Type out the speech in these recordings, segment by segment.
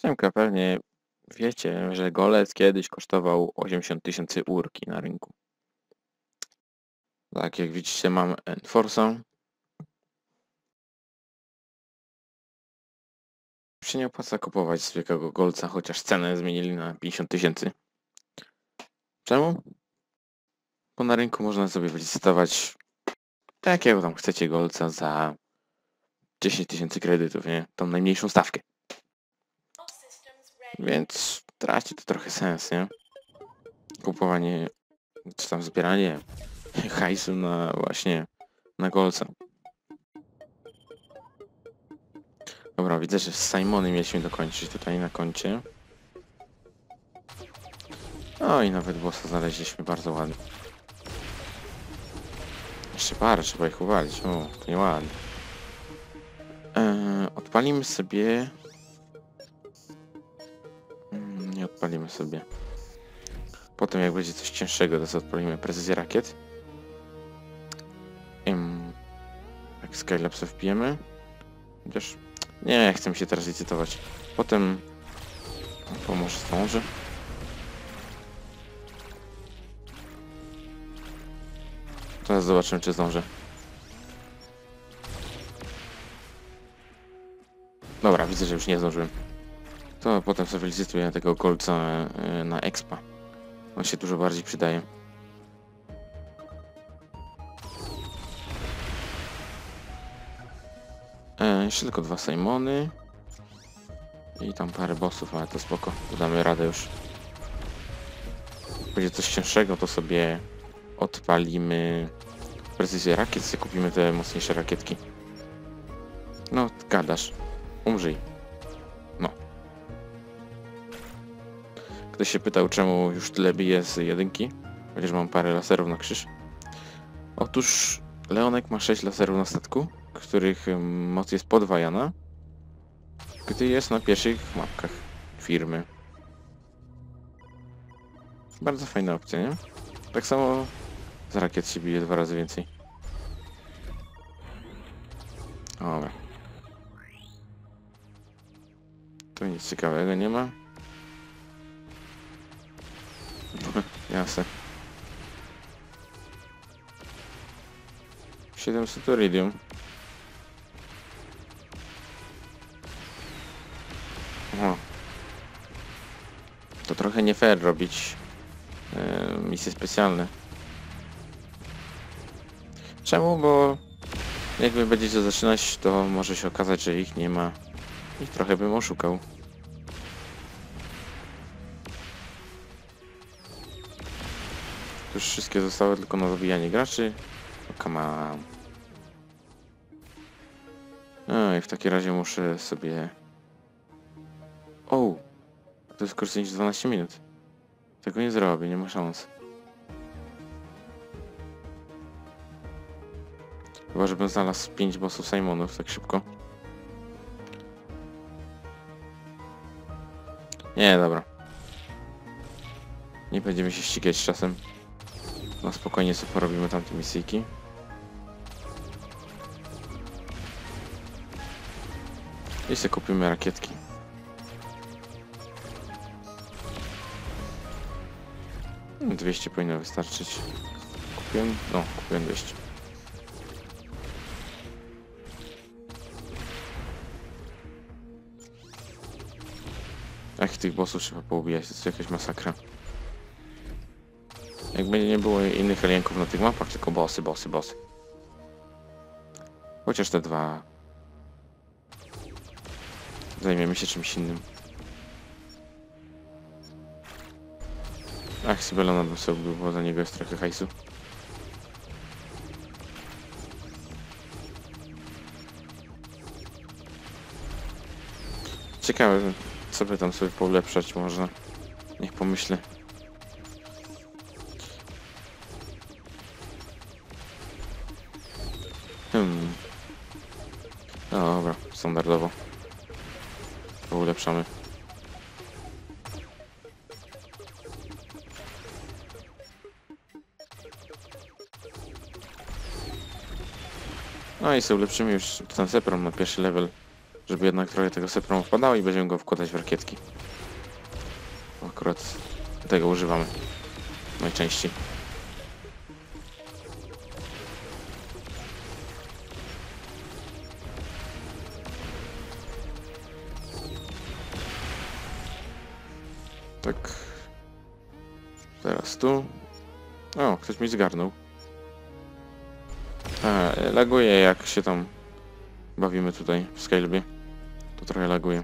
Siemka, pewnie wiecie, że golec kiedyś kosztował 80 000 urki na rynku. Tak, jak widzicie mam Enforce'a. Się nie opłaca kupować zwykłego golca, chociaż cenę zmienili na 50 000. Czemu? Bo na rynku można sobie wylicytować jakiego tam chcecie golca za 10 000 kredytów, nie? Tą najmniejszą stawkę. Więc traci to trochę sens, nie? Kupowanie, czy tam zbieranie hajsu na właśnie na golca. Dobra, widzę, że z Simony mieliśmy dokończyć tutaj na koncie. No i nawet bossa znaleźliśmy bardzo ładnie. Jeszcze parę, trzeba ich uwalić. O, to nieładnie. Odpalimy sobie... nie odpalimy sobie. Potem jak będzie coś cięższego, to sobie odpalimy precyzję rakiet. Tak, Skylapsa wbijemy. Chociaż... nie, chcę mi się teraz licytować. Potem... to może zdążę. Teraz zobaczymy, czy zdążę. Dobra, widzę, że już nie zdążyłem. To potem sobie licytuję tego golca na expa. On się dużo bardziej przydaje. Jeszcze tylko 2 Simony. I tam parę bossów, ale to spoko. Damy radę już. Jak będzie coś cięższego, to sobie odpalimy precyzję rakiet, sobie kupimy te mocniejsze rakietki. No, gadasz. Umrzyj. No. Ktoś się pytał, czemu już tyle bije z jedynki, chociaż mam parę laserów na krzyż. Otóż Leonek ma 6 laserów na statku, których moc jest podwajana, gdy jest na pierwszych mapkach firmy. Bardzo fajna opcja, nie? Tak samo z rakiet się bije 2 razy więcej. Dobra. Tu nic ciekawego nie ma. Jasne. 700 iridium. O. To trochę nie fair robić misje specjalne. Czemu? Bo jak wy będziecie zaczynać, to może się okazać, że ich nie ma. I trochę bym oszukał. Już wszystkie zostały tylko na zabijanie graczy. No, come on. No i w takim razie muszę sobie... O! To jest krócej niż 12 minut. Tego nie zrobię, nie ma szans. Chyba, żebym znalazł 5 bossów Simonów tak szybko. Nie, dobra. Nie będziemy się ścigać z czasem. No spokojnie sobie porobimy tamte misyjki. I sobie kupimy rakietki. No, 200 powinno wystarczyć. Kupiłem? No, kupiłem 200. Ach, tych bossów trzeba poubijać, to jest jakaś masakra. Jakby nie było innych alienków na tych mapach, tylko bossy. Chociaż te 2... zajmiemy się czymś innym. Ach, Sybelona bym sobie ubił, bo za niego jest trochę hajsu. Ciekawe, co by tam sobie poulepszać można. Niech pomyślę. No dobra, standardowo. To ulepszamy. No i sobie ulepszymy już ten Seprom na pierwszy level. Żeby jednak trochę tego Sepromu wpadało i będziemy go wkładać w rakietki. Akurat tego używamy najczęściej. Tak. Teraz tu. O, ktoś mi zgarnął. Laguje jak się tam bawimy tutaj w Scalebie. To trochę laguje.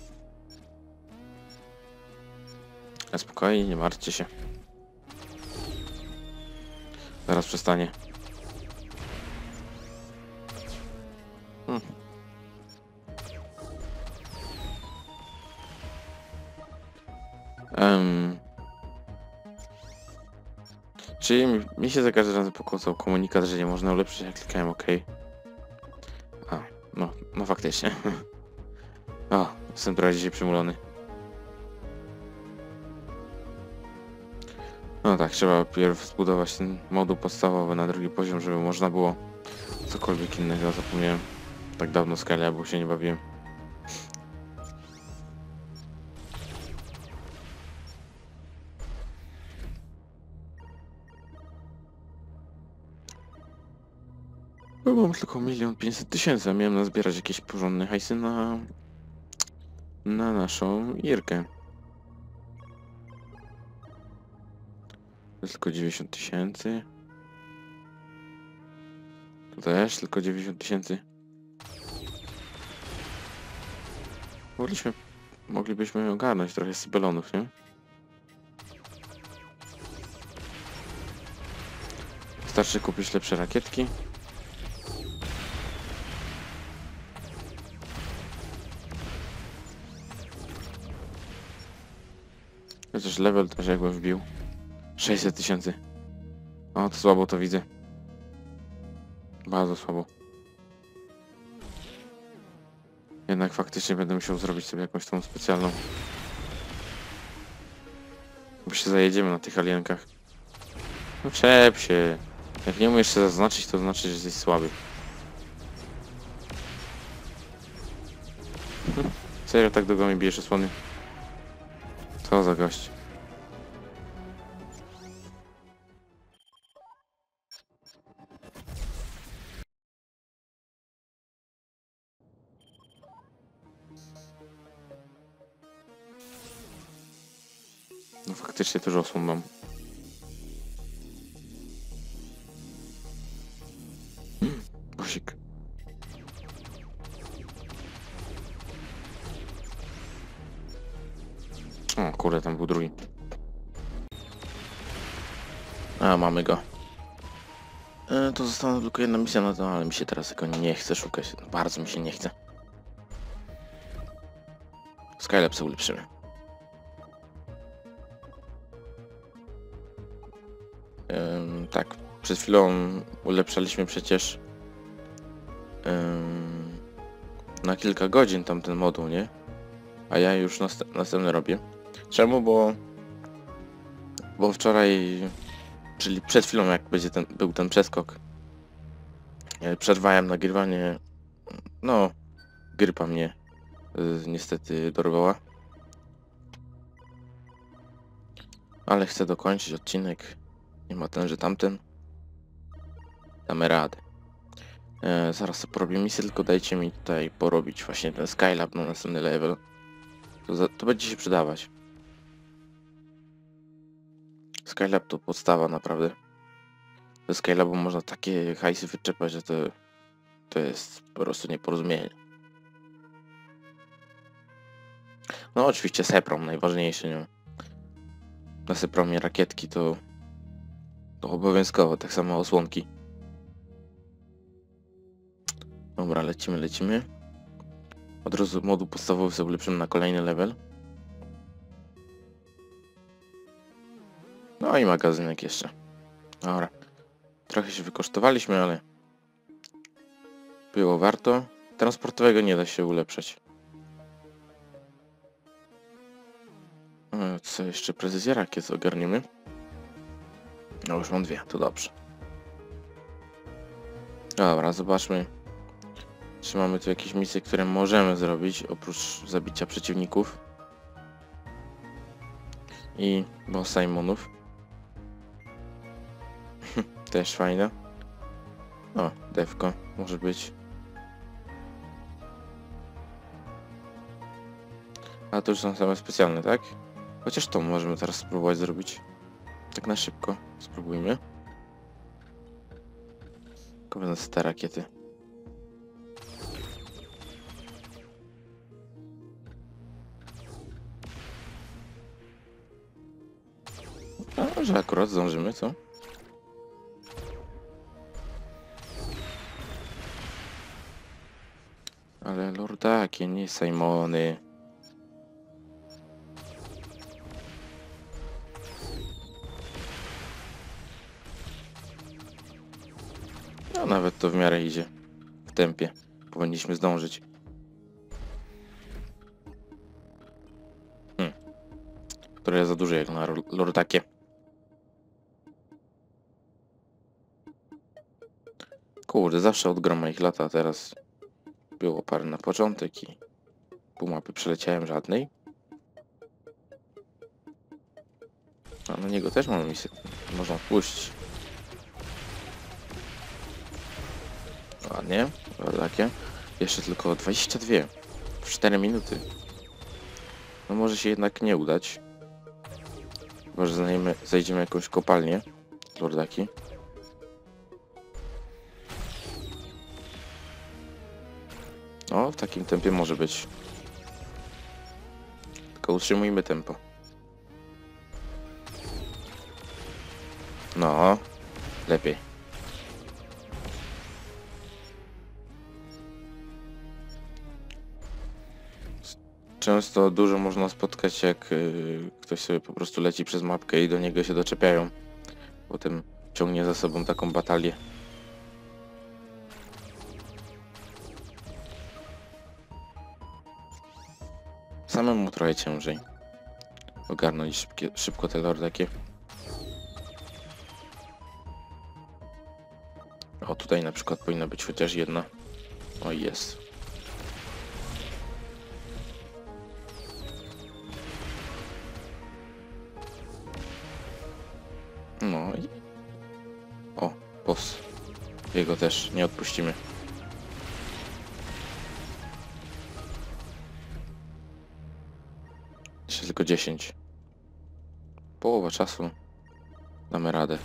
A spokojnie, nie martwcie się. Zaraz przestanie. Czyli mi się za każdym razem pokłócał komunikat, że nie można ulepszyć, jak klikałem OK. No faktycznie. O, jestem trochę dzisiaj przymulony. No tak, trzeba pierw zbudować ten moduł podstawowy na drugi poziom, żeby można było cokolwiek innego. Zapomniałem. Tak dawno Scalea, bo się nie bawiłem. Bo mam tylko 1 500 000, a miałem nazbierać jakieś porządne hajsy na naszą Irkę. To jest tylko 90 000. To też tylko 90 000. Moglibyśmy ogarnąć trochę z balonów, nie? Wystarczy kupić lepsze rakietki. Chociaż level też jakbym wbił. 600 000. O, to słabo to widzę. Bardzo słabo. Jednak faktycznie będę musiał zrobić sobie jakąś tą specjalną. Bo się zajedziemy na tych alienkach. No czep się. Jak nie umiesz się zaznaczyć, to znaczy, że jesteś słaby. Serio tak długo mi bijesz osłony? Co za gość. No faktycznie dużo osłon mam. Bosik. O kurde, tam był drugi. A, mamy go. To została tylko jedna misja na to, ale mi się teraz tylko nie chce szukać. Bardzo mi się nie chce. Skylab sobie ulepszymy. Tak, przed chwilą ulepszaliśmy przecież na kilka godzin tamten moduł, nie? A ja już następny robię. Czemu? Bo wczoraj, czyli przed chwilą jak był ten przeskok, przerwałem nagrywanie. No, grypa mnie niestety dorwała. Ale chcę dokończyć odcinek. Nie ma ten, że tamten. Damy radę. Zaraz sobie porobię misję, tylko dajcie mi tutaj porobić właśnie ten Skylab na następny level. To będzie się przydawać. Skylab to podstawa naprawdę. Do Skylabu można takie hajsy wyczepać, że to jest po prostu nieporozumienie. No oczywiście Seprom najważniejszy, nie? Na Sepromie rakietki to obowiązkowo, tak samo osłonki. Dobra, lecimy. Od razu moduł podstawowy sobie ulepszymy na kolejny level. No i magazynek jeszcze. Dobra. Trochę się wykosztowaliśmy, ale było warto. Transportowego nie da się ulepszać. Co jeszcze? Precyzja rakiet ogarniemy. No już mam 2, to dobrze. Dobra, zobaczmy. Czy mamy tu jakieś misje, które możemy zrobić, oprócz zabicia przeciwników i boss Simonów. Też fajne. O, devko może być. A to już są same specjalne, tak? Chociaż to możemy teraz spróbować zrobić. Tak na szybko. Spróbujmy. Tylko będą te rakiety. A, że akurat zdążymy, co? Ale lordakie, nie Simony. No nawet to w miarę idzie. W tempie. Powinniśmy zdążyć. Które jest za duże jak na lordakie. Kurde, zawsze od groma ich lata, a teraz było parę na początek i pół mapy przeleciałem żadnej. A na niego też mamy misję. Można puścić. Ładnie, takie. Jeszcze tylko 22 w 4 minuty. No może się jednak nie udać. Chyba, że zajdziemy jakąś kopalnię. Lordaki. O, w takim tempie może być. Tylko utrzymujmy tempo. No, lepiej. Często dużo można spotkać, jak ktoś sobie po prostu leci przez mapkę i do niego się doczepiają. Potem ciągnie za sobą taką batalię. Samemu trochę ciężej ogarnąć szybko te lordakie. O, tutaj na przykład powinna być chociaż jedna. O, jest. No i... O, boss. Jego też nie odpuścimy. Jeszcze tylko 10. Połowa czasu. Damy radę.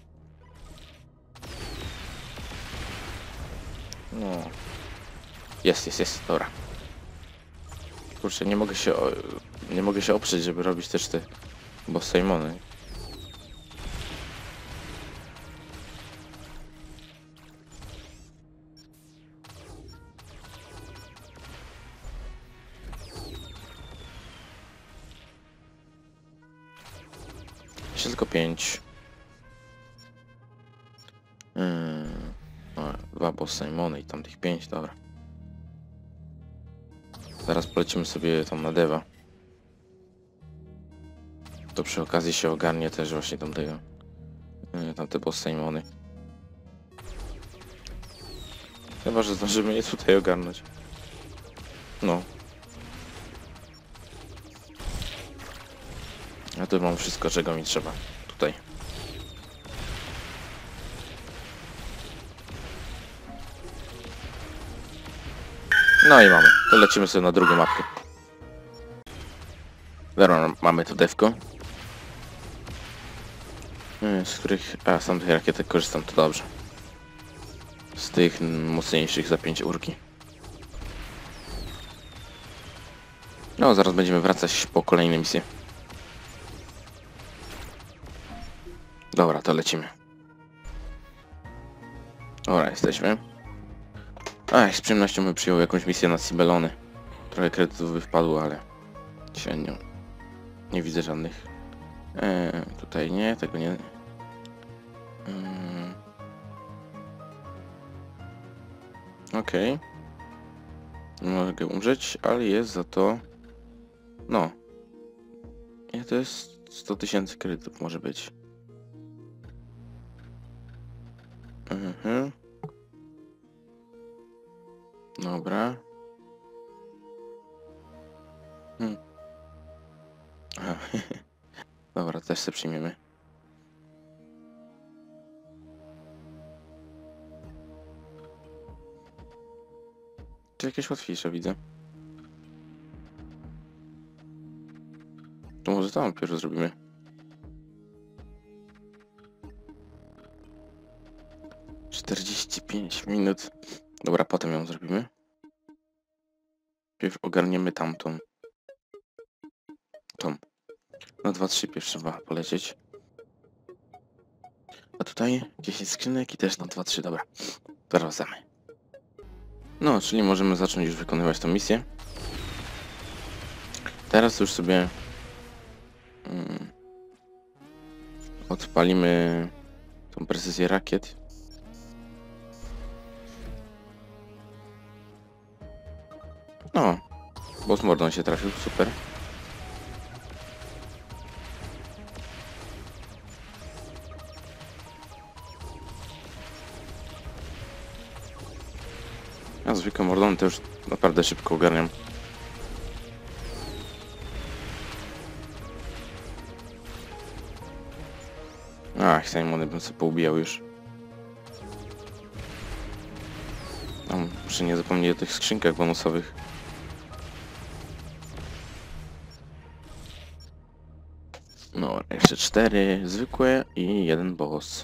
No. Jest. Dobra. Kurczę, nie mogę się oprzeć, żeby robić też te boss Simony. Jeszcze tylko 5. O, 2 boss Simony i tam tych 5, dobra. Zaraz polecimy sobie tam na Deva. To przy okazji się ogarnie też właśnie tamte boss Simony. Chyba, że zdążymy je tutaj ogarnąć. No. Ja tu mam wszystko, czego mi trzeba. Tutaj. No i mamy. To lecimy sobie na drugą mapkę. Dobra, mamy tu devko. Z których... A, z tamtych rakietek korzystam, to dobrze. Z tych mocniejszych za 5 urki. No, zaraz będziemy wracać po kolejne misje. Dobra, to lecimy. Dobra, jesteśmy. A, z przyjemnością bym przyjął jakąś misję na Sibelony. Trochę kredytów by wpadło, ale średnio. Nie widzę żadnych. Tutaj nie, tego nie. Okej. Nie mogę umrzeć, ale jest za to... No. Nie, to jest 100 000 kredytów może być. Dobra. Aha. Dobra, też sobie przyjmiemy. To jakieś łatwiejsze widzę. To może tam pierwszy zrobimy. ...45 minut. Dobra, potem ją zrobimy. Pierw ogarniemy tamtą. Tą. Na 2-3 pierw trzeba polecieć. A tutaj 10 skrzynek i też na 2-3, dobra. Wracamy. No, czyli możemy zacząć już wykonywać tą misję. Teraz już sobie odpalimy tą precyzję rakiet. No, bo z mordą się trafił, super. Ja zwykłe mordony to już naprawdę szybko ogarniam. Ach, Simony bym sobie poubijał już. No, muszę nie zapomnieć o tych skrzynkach bonusowych. No, jeszcze 4 zwykłe i 1 boss.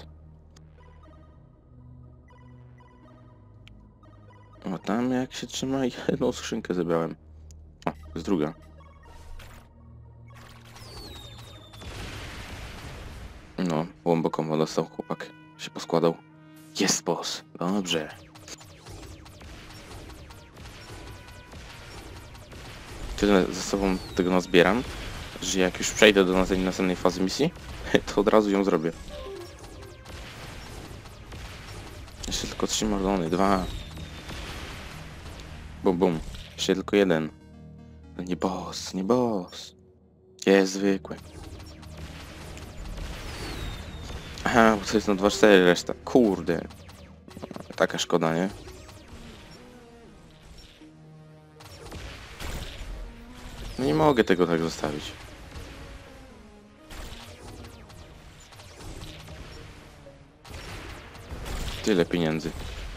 O, tam jak się trzyma, jedną skrzynkę zebrałem. O, to jest druga. No, głęboko dostał chłopak. Się poskładał. Jest boss. Dobrze. Tyle ze sobą tego nazbieram, że jak już przejdę do następnej fazy misji, to od razu ją zrobię. Jeszcze tylko 3 mordony, 2. Bum bum. Jeszcze tylko 1. Nie boss, nie boss. Jest zwykły. Aha, bo to jest na 2-4 reszta. Kurde. Taka szkoda, nie? No nie mogę tego tak zostawić. Tyle pieniędzy.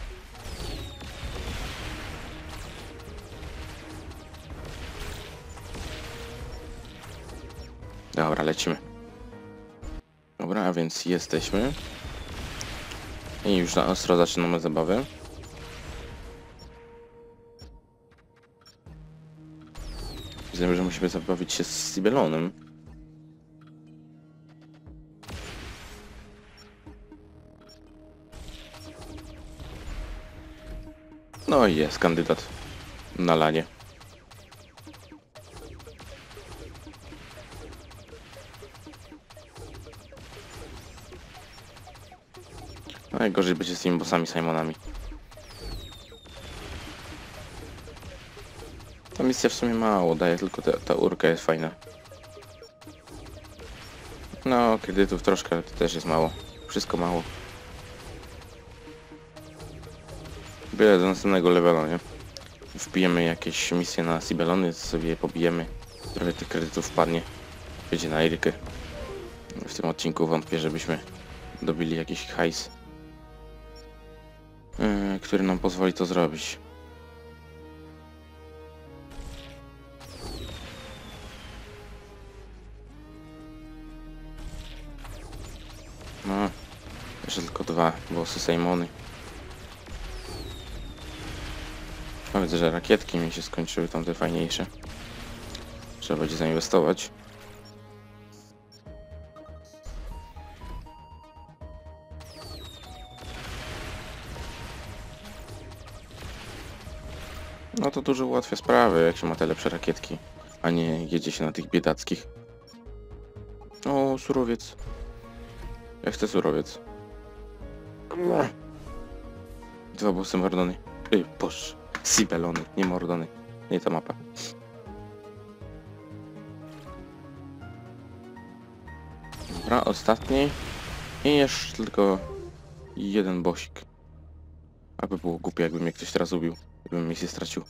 Dobra, lecimy. Dobra, a więc jesteśmy. I już na ostro zaczynamy zabawę. Widzę, że musimy zabawić się z Sibelonem. No i jest kandydat na lanie. Najgorzej będzie z tymi bossami Simonami. Ta misja w sumie mało daje, tylko ta urka jest fajna. No, kredytów troszkę, ale to też jest mało. Wszystko mało. Byle do następnego levela, nie? Wbijemy jakieś misje na Sibelony, sobie je pobijemy. Trochę tych kredytów wpadnie. Będzie na Irkę. W tym odcinku wątpię, żebyśmy dobili jakiś hajs, który nam pozwoli to zrobić. No, jeszcze tylko 2 bossy Simony. No, widzę, że rakietki mi się skończyły, tamte fajniejsze. Trzeba będzie zainwestować. No to dużo ułatwia sprawy, jak się ma te lepsze rakietki, a nie jedzie się na tych biedackich. O, surowiec. Ja chcę surowiec. 2 bossy mordony. Boż. Sibelony, nie mordony. Nie ta mapa. Dobra, ostatni. I jeszcze tylko 1 bossik. Aby było głupie, jakby mnie ktoś teraz ubił. Gdybym misję stracił.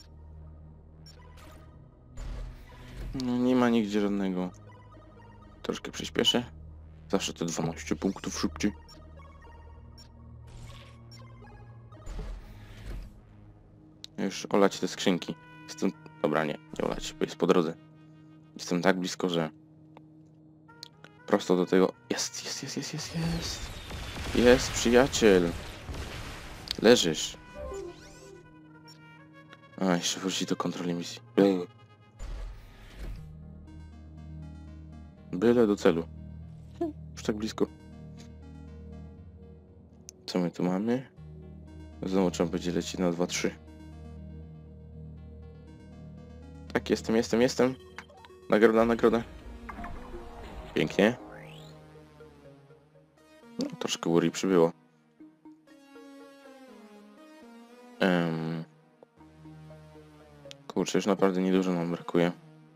No nie ma nigdzie żadnego. Troszkę przyspieszę. Zawsze te 12 punktów szybciej. Już olać te skrzynki. Jestem... Dobra, nie olać, bo jest po drodze. Jestem tak blisko, że... Prosto do tego... Jest. Jest, przyjaciel. Leżysz. A, jeszcze wróci do kontroli misji. Byle do celu. Już tak blisko. Co my tu mamy? Znowu trzeba będzie lecieć na 2-3. Tak, jestem. Nagroda. Pięknie. No, troszkę Uri przybyło. Kurczę, już naprawdę niedużo nam brakuje.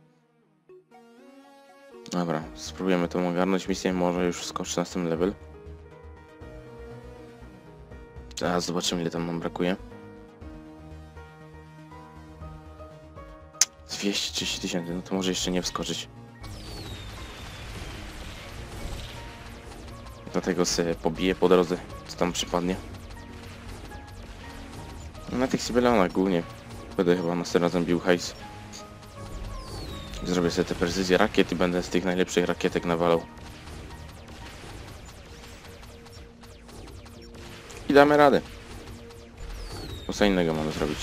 Dobra, spróbujemy to ogarnąć misję, może już skoczy na ten level. Teraz zobaczymy, ile tam nam brakuje. 230 000, no to może jeszcze nie wskoczyć. Dlatego sobie pobiję po drodze, co tam przypadnie. Na tych Sibelonach głównie będę chyba następnym razem bił hajs. Zrobię sobie te precyzje rakiet i będę z tych najlepszych rakietek nawalał. I damy radę. Bo co innego mamy zrobić.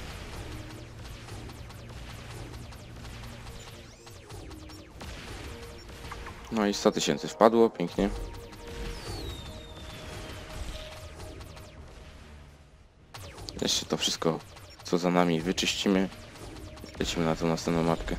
No i 100 000 wpadło, pięknie. Jeszcze to wszystko, co za nami, wyczyścimy. Lecimy na tą następną mapkę.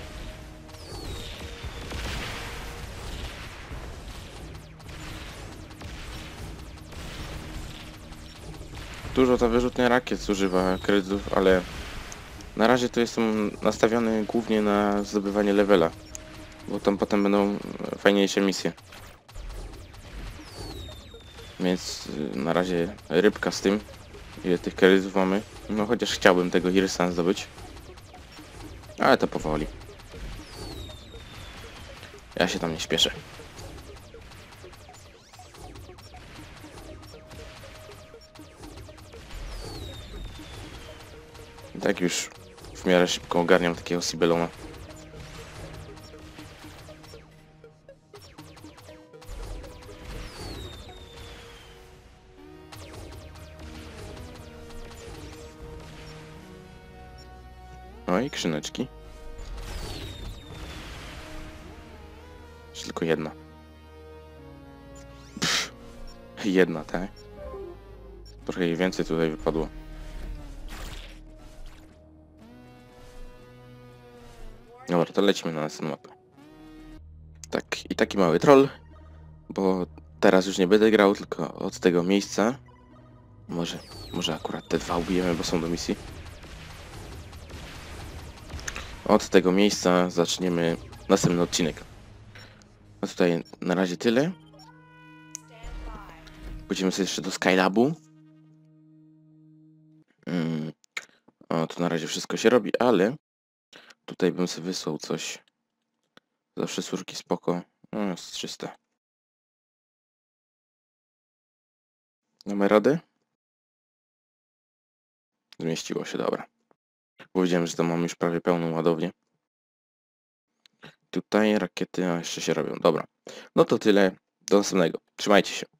Dużo ta wyrzutnia rakiet zużywa kredytów, ale na razie to jestem nastawiony głównie na zdobywanie levela, bo tam potem będą fajniejsze misje. Więc na razie rybka z tym, ile tych kredytów mamy. No chociaż chciałbym tego Irsa zdobyć, ale to powoli. Ja się tam nie śpieszę. Tak już w miarę szybko ogarniam takiego Sibelona. No i skrzyneczki. Czy tylko jedna? Jedna, tak? Trochę jej więcej tutaj wypadło. Dobra, to lecimy na następną mapę. Tak, i taki mały troll, bo teraz już nie będę grał, tylko od tego miejsca. Może akurat te dwa ubijemy, bo są do misji. Od tego miejsca zaczniemy następny odcinek. A tutaj na razie tyle. Pójdziemy sobie jeszcze do Skylabu. O, to na razie wszystko się robi, ale tutaj bym sobie wysłał coś. Zawsze córki spoko. No, jest 300. Mamy radę? Zmieściło się, dobra. Powiedziałem, że tam mam już prawie pełną ładownię. Tutaj rakiety jeszcze się robią, dobra. No to tyle, do następnego. Trzymajcie się.